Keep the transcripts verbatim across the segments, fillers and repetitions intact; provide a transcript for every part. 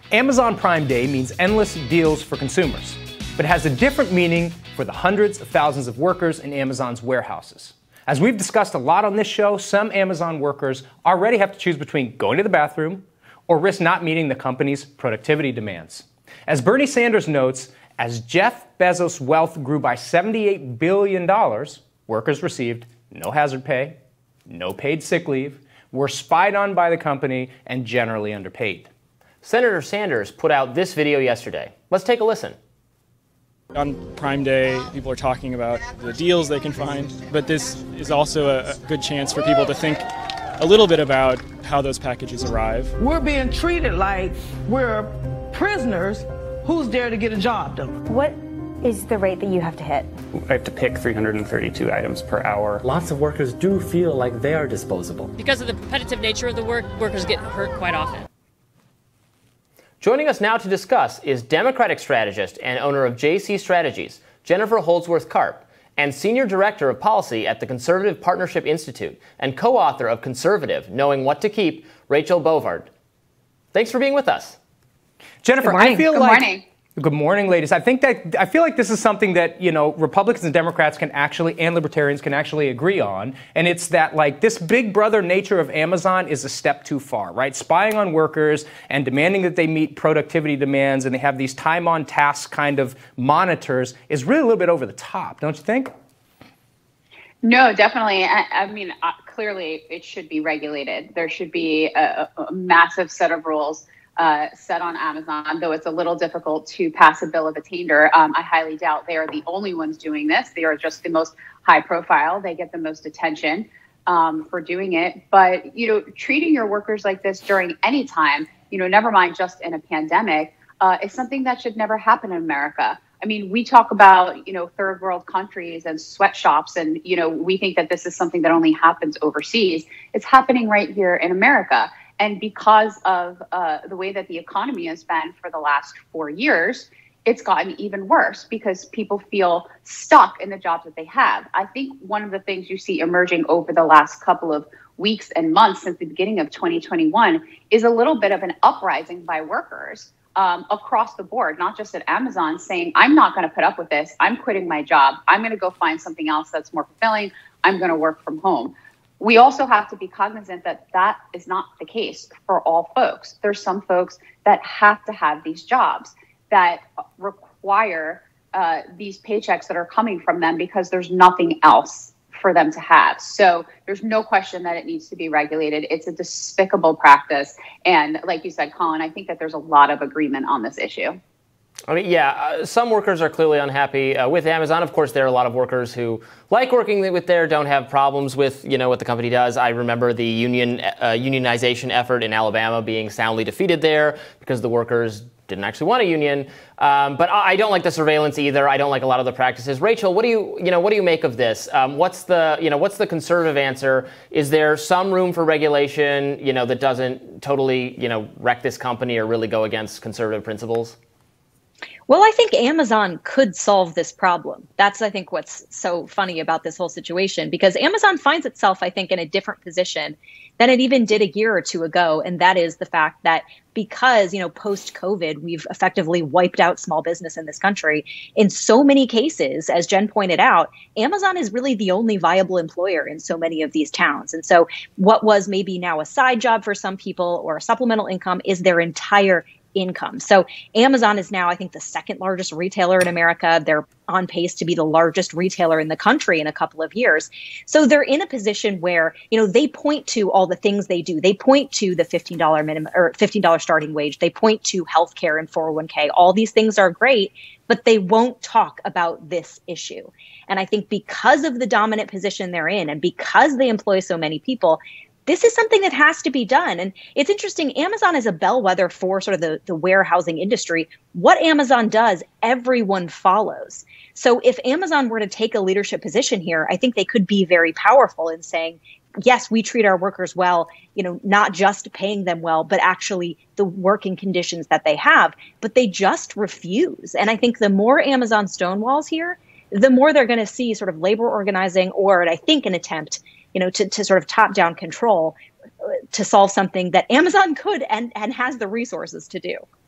Amazon Prime Day means endless deals for consumers, but it has a different meaning for the hundreds of thousands of workers in Amazon's warehouses. As we've discussed a lot on this show, some Amazon workers already have to choose between going to the bathroom or risk not meeting the company's productivity demands. As Bernie Sanders notes, as Jeff Bezos' wealth grew by seventy-eight billion dollars, workers received no hazard pay, no paid sick leave, were spied on by the company, and generally underpaid. Senator Sanders put out this video yesterday. Let's take a listen. On Prime Day, people are talking about the deals they can find, but this is also a, a good chance for people to think a little bit about how those packages arrive. We're being treated like we're prisoners. Who's there to get a job done? What is the rate that you have to hit? I have to pick three hundred thirty-two items per hour. Lots of workers do feel like they are disposable. Because of the repetitive nature of the work, workers get hurt quite often. Joining us now to discuss is Democratic strategist and owner of J C Strategies, Jennifer Holdsworth Karp, and Senior Director of Policy at the Conservative Partnership Institute and co-author of Conservative, Knowing What to Keep, Rachel Bovard. Thanks for being with us. Jennifer, I feel Good like... morning. Good morning, ladies. I think that I feel like this is something that, you know, Republicans and Democrats can actually, and Libertarians can actually agree on. And it's that, like, this big brother nature of Amazon is a step too far, right? Spying on workers and demanding that they meet productivity demands and they have these time on task kind of monitors is really a little bit over the top, don't you think? No, definitely. I, I mean, uh, clearly it should be regulated. There should be a, a massive set of rules Uh, set on Amazon, though it's a little difficult to pass a bill of attainder. Um, I highly doubt they are the only ones doing this. They are just the most high profile. They get the most attention um, for doing it. But, you know, treating your workers like this during any time, you know, never mind just in a pandemic, uh, is something that should never happen in America. I mean, we talk about, you know, third world countries and sweatshops, and, you know, we think that this is something that only happens overseas. It's happening right here in America. And because of uh, the way that the economy has been for the last four years, it's gotten even worse because people feel stuck in the jobs that they have. I think one of the things you see emerging over the last couple of weeks and months since the beginning of twenty twenty-one is a little bit of an uprising by workers um, across the board, not just at Amazon, saying, I'm not going to put up with this. I'm quitting my job. I'm going to go find something else that's more fulfilling. I'm going to work from home. We also have to be cognizant that that is not the case for all folks. There's some folks that have to have these jobs that require uh, these paychecks that are coming from them because there's nothing else for them to have. So there's no question that it needs to be regulated. It's a despicable practice. And like you said, Colin, I think that there's a lot of agreement on this issue. I mean, yeah, uh, some workers are clearly unhappy uh, with Amazon. Of course, there are a lot of workers who like working with there, don't have problems with, you know, what the company does. I remember the union uh, unionization effort in Alabama being soundly defeated there because the workers didn't actually want a union. Um, but I don't like the surveillance either. I don't like a lot of the practices. Rachel, what do you, you know, what do you make of this? Um, what's the, you know, what's the conservative answer? Is there some room for regulation, you know, that doesn't totally, you know, wreck this company or really go against conservative principles? Well, I think Amazon could solve this problem. That's, I think, what's so funny about this whole situation, because Amazon finds itself, I think, in a different position than it even did a year or two ago. And that is the fact that because, you know, post-COVID, we've effectively wiped out small business in this country. In so many cases, as Jen pointed out, Amazon is really the only viable employer in so many of these towns. And so what was maybe now a side job for some people or a supplemental income is their entire income. So Amazon is now, I think, the second largest retailer in America. They're on pace to be the largest retailer in the country in a couple of years. So they're in a position where, you know, they point to all the things they do. They point to the fifteen dollars minimum or fifteen dollars starting wage. They point to healthcare and four oh one k. All these things are great, but they won't talk about this issue. And I think because of the dominant position they're in and because they employ so many people, this is something that has to be done. And it's interesting, Amazon is a bellwether for sort of the, the warehousing industry. What Amazon does, everyone follows. So if Amazon were to take a leadership position here, I think they could be very powerful in saying, yes, we treat our workers well, you know, not just paying them well, but actually the working conditions that they have. But they just refuse. And I think the more Amazon stonewalls here, the more they're going to see sort of labor organizing or, I think, an attempt you know, to, to sort of top-down control to solve something that Amazon could and, and has the resources to do.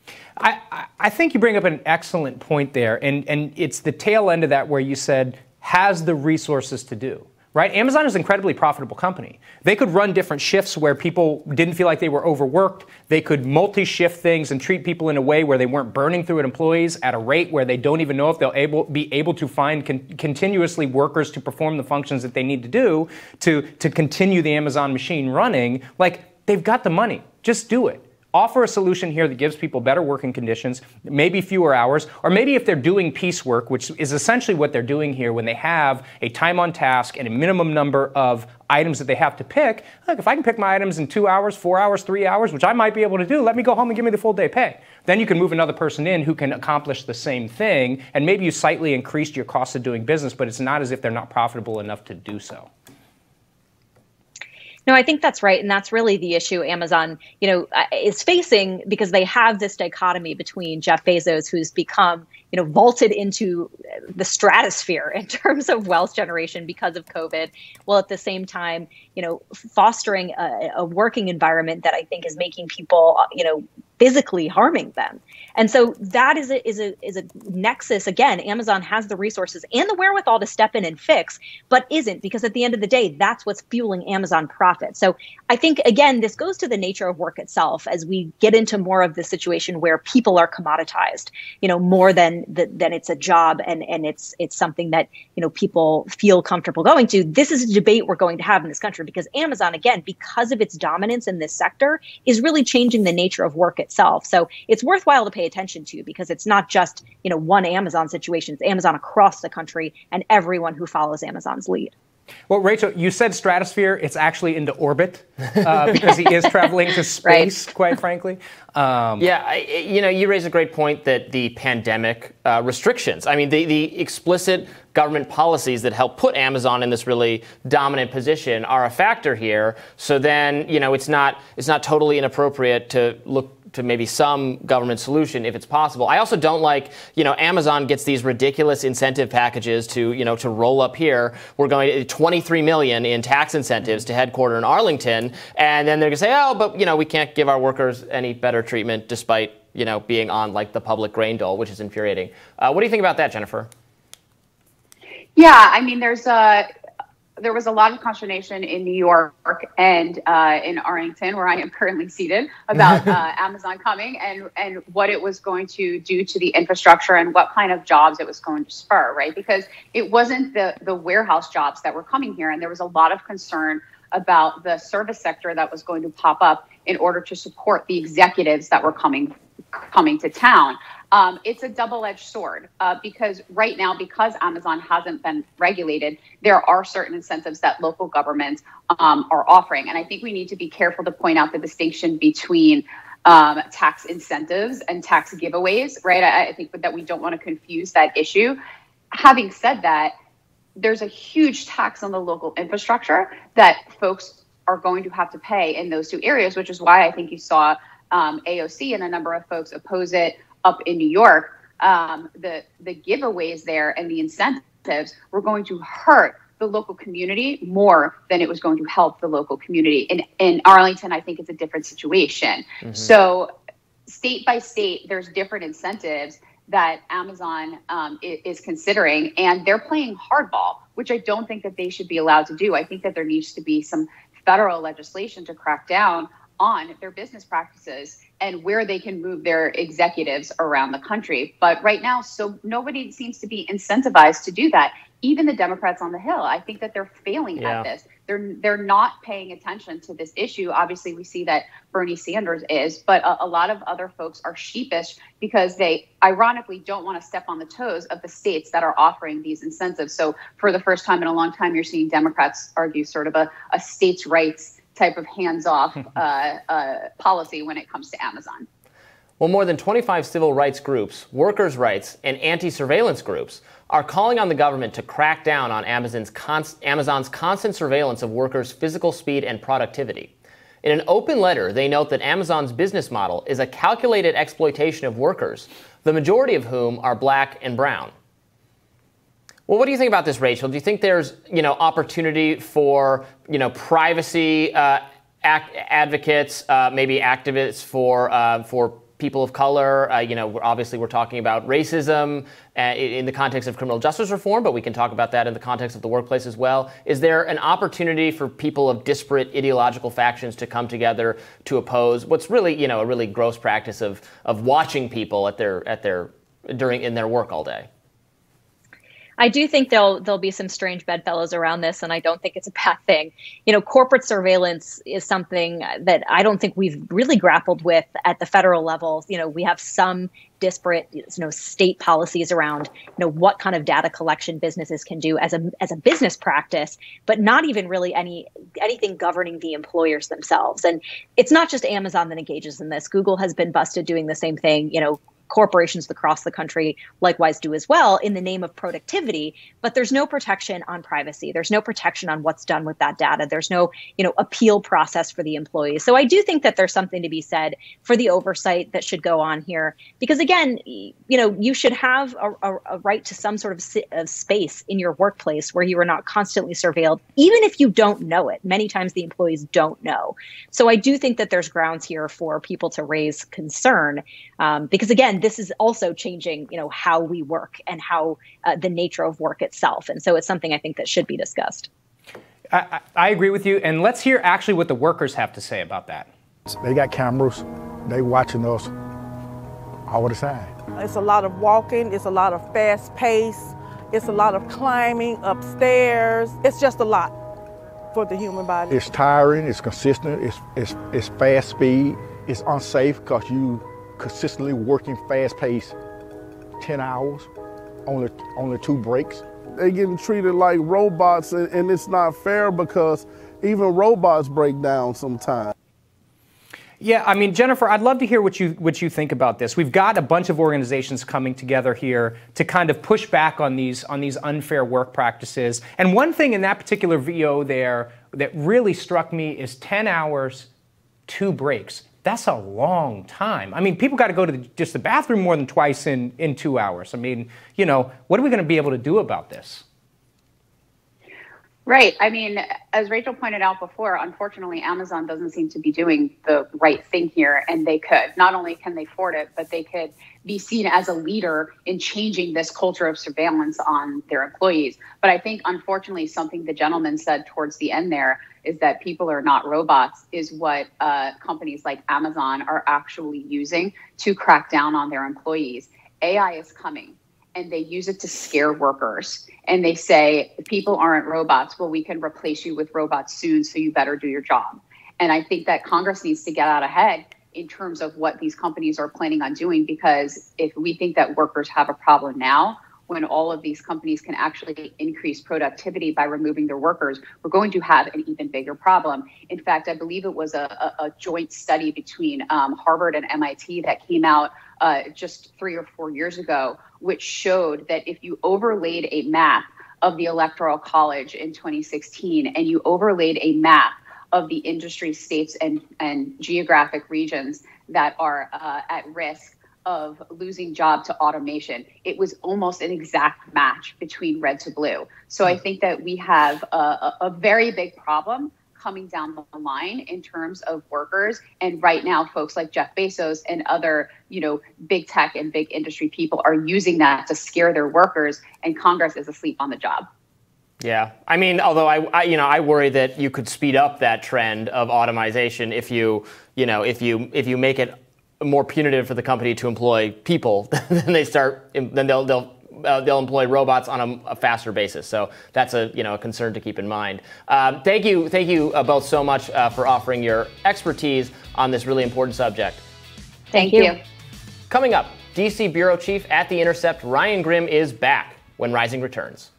I, I think you bring up an excellent point there, and, and it's the tail end of that where you said, has the resources to do. Right? Amazon is an incredibly profitable company. They could run different shifts where people didn't feel like they were overworked. They could multi-shift things and treat people in a way where they weren't burning through employees at a rate where they don't even know if they'll able, be able to find con- continuously workers to perform the functions that they need to do to, to continue the Amazon machine running. Like, they've got the money. Just do it. Offer a solution here that gives people better working conditions, maybe fewer hours, or maybe if they're doing piecework, which is essentially what they're doing here when they have a time on task and a minimum number of items that they have to pick. Look, if I can pick my items in two hours, four hours, three hours, which I might be able to do, let me go home and give me the full day pay. Then you can move another person in who can accomplish the same thing, and maybe you slightly increased your cost of doing business, but it's not as if they're not profitable enough to do so. No, I think that's right. And that's really the issue Amazon, you know, is facing, because they have this dichotomy between Jeff Bezos, who's become, you know, vaulted into the stratosphere in terms of wealth generation because of COVID, while at the same time, you know, fostering a, a working environment that I think is making people, you know, physically harming them. And so that is a, is a, is a nexus. Again, Amazon has the resources and the wherewithal to step in and fix, but isn't, because at the end of the day, that's what's fueling Amazon profit. So I think, again, this goes to the nature of work itself as we get into more of the situation where people are commoditized, you know, more than the, than it's a job and, and it's it's something that, you know, people feel comfortable going to. This is a debate we're going to have in this country, because Amazon, again, because of its dominance in this sector, is really changing the nature of work itself. So it's worthwhile to pay attention to, because it's not just, you know, one Amazon situation. It's Amazon across the country and everyone who follows Amazon's lead. Well, Rachel, you said stratosphere. It's actually into orbit uh, because he is traveling to space, right. Quite frankly. Um, yeah, I, you know, you raise a great point that the pandemic uh, restrictions, I mean, the, the explicit government policies that help put Amazon in this really dominant position are a factor here. So then, you know, it's not it's not totally inappropriate to look to maybe some government solution if it's possible. I also don't like, you know, Amazon gets these ridiculous incentive packages to, you know, to roll up here. We're going to twenty-three million in tax incentives to headquarter in Arlington. And then they're going to say, oh, but, you know, we can't give our workers any better treatment despite, you know, being on like the public grain dole, which is infuriating. Uh, what do you think about that, Jennifer? Yeah, I mean, there's a, there was a lot of consternation in New York and uh, in Arlington, where I am currently seated, about uh, Amazon coming and, and what it was going to do to the infrastructure and what kind of jobs it was going to spur, right? Because it wasn't the, the warehouse jobs that were coming here. And there was a lot of concern about the service sector that was going to pop up in order to support the executives that were coming coming to town. Um, it's a double-edged sword uh, because right now, because Amazon hasn't been regulated, there are certain incentives that local governments um, are offering. And I think we need to be careful to point out the distinction between um, tax incentives and tax giveaways, right? I, I think that we don't want to confuse that issue. Having said that, there's a huge tax on the local infrastructure that folks are going to have to pay in those two areas, which is why I think you saw um, A O C and a number of folks oppose it up in New York. Um, the, the giveaways there and the incentives were going to hurt the local community more than it was going to help the local community. In, in Arlington, I think it's a different situation. Mm-hmm. So state by state, there's different incentives that Amazon um, is, is considering, and they're playing hardball, which I don't think that they should be allowed to do. I think that there needs to be some federal legislation to crack down on their business practices and where they can move their executives around the country. But right now, so nobody seems to be incentivized to do that. Even the Democrats on the Hill, I think that they're failing yeah. at this. They're they're not paying attention to this issue. Obviously, we see that Bernie Sanders is, but a, a lot of other folks are sheepish because they ironically don't want to step on the toes of the states that are offering these incentives. So for the first time in a long time, you're seeing Democrats argue sort of a, a states' rights type of hands-off uh, uh, policy when it comes to Amazon. Well, more than twenty-five civil rights groups, workers' rights, and anti-surveillance groups are calling on the government to crack down on Amazon's, const- Amazon's constant surveillance of workers' physical speed and productivity. In an open letter, they note that Amazon's business model is a calculated exploitation of workers, the majority of whom are black and brown. Well, what do you think about this, Rachel? Do you think there's, you know, opportunity for, you know, privacy uh, ac- advocates, uh, maybe activists for uh, for people of color. Uh, you know, we're, obviously we're talking about racism uh, in the context of criminal justice reform, but we can talk about that in the context of the workplace as well. Is there an opportunity for people of disparate ideological factions to come together to oppose what's really, you know, a really gross practice of of watching people at their at their during in their work all day? I do think there'll there'll be some strange bedfellows around this, and I don't think it's a bad thing. You know, corporate surveillance is something that I don't think we've really grappled with at the federal level. You know, we have some disparate, you know, state policies around, you know, what kind of data collection businesses can do as a as a business practice, but not even really any anything governing the employers themselves. And it's not just Amazon that engages in this. Google has been busted doing the same thing. You know, corporations across the country likewise do as well in the name of productivity, but there's no protection on privacy. There's no protection on what's done with that data. There's no, you know, appeal process for the employees. So I do think that there's something to be said for the oversight that should go on here, because again, you know, you should have a, a, a right to some sort of, si- of space in your workplace where you are not constantly surveilled, even if you don't know it. Many times the employees don't know. So I do think that there's grounds here for people to raise concern, um, because again, this is also changing, you know, how we work and how uh, the nature of work itself. And so it's something I think that should be discussed. I, I agree with you. And let's hear actually what the workers have to say about that. They got cameras. They watching us all the time. It's a lot of walking. It's a lot of fast pace. It's a lot of climbing upstairs. It's just a lot for the human body. It's tiring. It's consistent. It's, it's, it's fast speed. It's unsafe because you consistently working fast pace ten hours, only, only two breaks. They're getting treated like robots, and, and it's not fair because even robots break down sometimes. Yeah, I mean, Jennifer, I'd love to hear what you what you think about this. We've got a bunch of organizations coming together here to kind of push back on these on these unfair work practices. And one thing in that particular V O there that really struck me is ten hours, two breaks. That's a long time. I mean, people got to go to the, just the bathroom more than twice in, in two hours. I mean, you know, what are we going to be able to do about this? Right. I mean, as Rachel pointed out before, unfortunately, Amazon doesn't seem to be doing the right thing here, and they could. Not only can they afford it, but they could be seen as a leader in changing this culture of surveillance on their employees. But I think, unfortunately, something the gentleman said towards the end there is that people are not robots, is what uh, companies like Amazon are actually using to crack down on their employees. A I is coming, and they use it to scare workers. And they say, people aren't robots. Well, we can replace you with robots soon, so you better do your job. And I think that Congress needs to get out ahead in terms of what these companies are planning on doing, because if we think that workers have a problem now, when all of these companies can actually increase productivity by removing their workers, we're going to have an even bigger problem. In fact, I believe it was a, a, a joint study between um, Harvard and M I T that came out uh, just three or four years ago, which showed that if you overlaid a map of the Electoral College in twenty sixteen and you overlaid a map of the industry states and, and geographic regions that are uh, at risk of losing job to automation, it was almost an exact match between red to blue. So I think that we have a, a, a very big problem coming down the line in terms of workers. And right now, folks like Jeff Bezos and other, you know, big tech and big industry people are using that to scare their workers, and Congress is asleep on the job. Yeah, I mean, although I, I, you know, I worry that you could speed up that trend of automation if you, you know, if you if you make it more punitive for the company to employ people, then they start, then they'll they'll uh, they'll employ robots on a, a faster basis. So that's a you know a concern to keep in mind. Um, thank you, thank you uh, both so much uh, for offering your expertise on this really important subject. Thank, thank you. you. Coming up, D C Bureau Chief at The Intercept Ryan Grim is back when Rising returns.